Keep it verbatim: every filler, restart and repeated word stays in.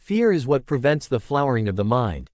Fear is what prevents the flowering of the mind.